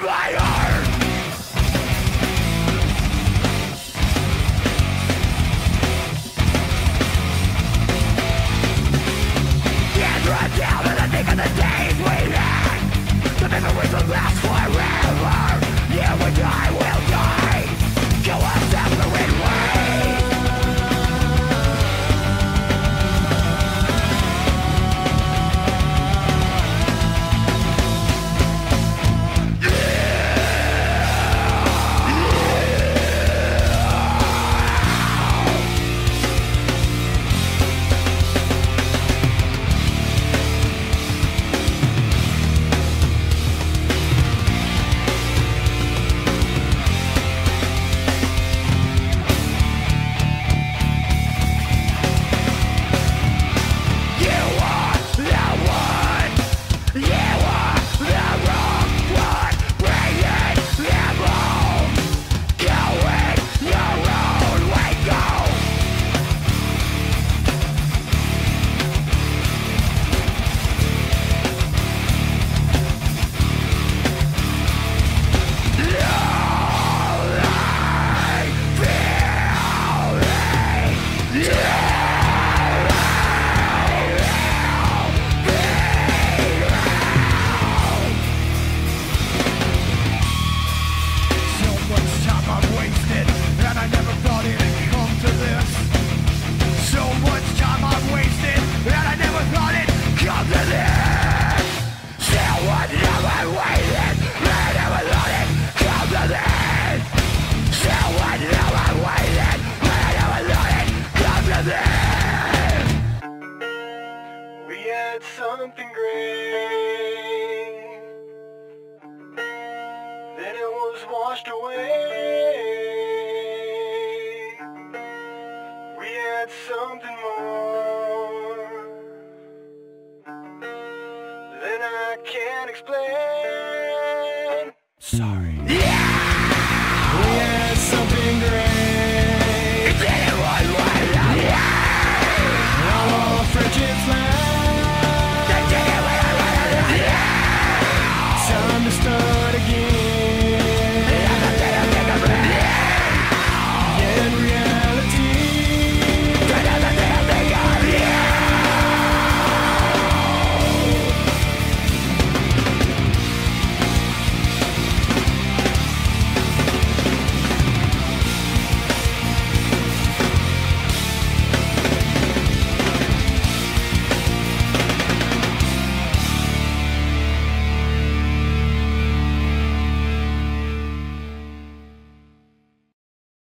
my heart. It's run down in the thick of the days we had. The memories will last forever. You and I will die. Kill us separate ways. Something great, then it was washed away. We had something more than I can't explain. Sorry. Yeah! We had something great, Then it was washed away. all our friendships last. Time to start